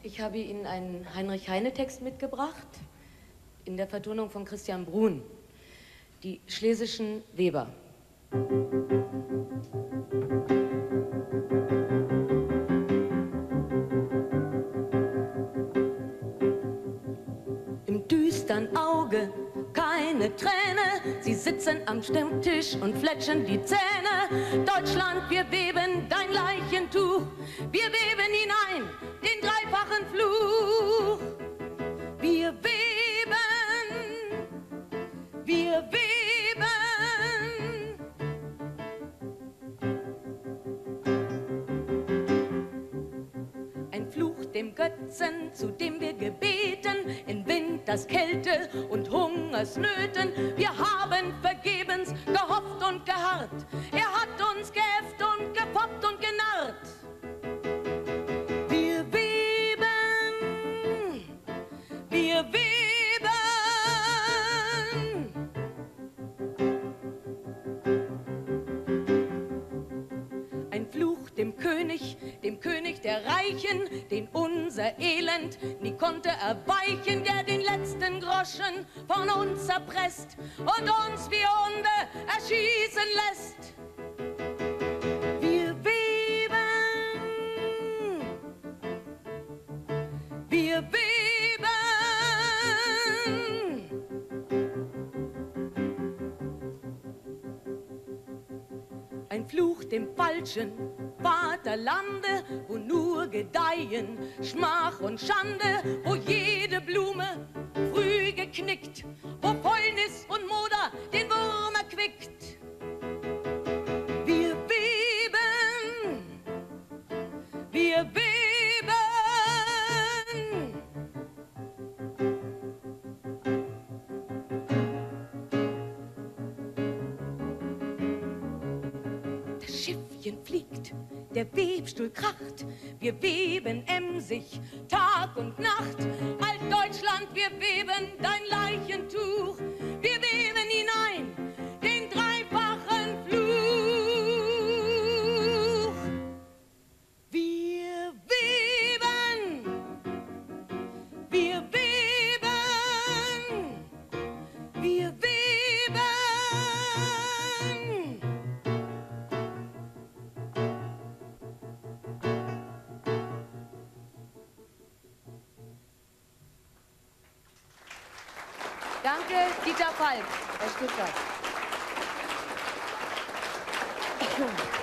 Ich habe Ihnen einen Heinrich-Heine-Text mitgebracht, in der Vertonung von Christian Bruhn, die Schlesischen Weber. Im düstern Auge keine Träne, sie sitzen am Stammtisch und fletschen die Zähne. Deutschland, wir weben dein Leichentuch, wir weben hinein den dreifachen Fluch. Wir weben, wir weben. Ein Fluch dem Götzen, zu dem wir gebeten, in Winters Kälte und Hungersnöten. Wir haben vergebens gehofft und geharrt, er hat uns geäfft und gefoppt und genarrt. Wir weben, wir weben. Ein Fluch dem König der Reichen, den unser Elend nie konnte erweichen, der den letzten Groschen von uns erpresst und uns wie Hunde erschießen lässt. Wir weben, wir weben. Ein Fluch dem falschen Vaterlande, wo nur gedeihen Schmach und Schande, wo jede Blume früh geknickt, wo Fäulnis und Moder den Wurm erquickt. Wir weben, wir weben. Das Schiffchen fliegt, der Webstuhl kracht, wir weben emsig Tag und Nacht. Altdeutschland, wir weben dein Leichentuch, wir weben hinein den dreifachen Fluch. Wir weben, wir weben, wir weben. Danke, Dieter Falk, Herr Stuttgart.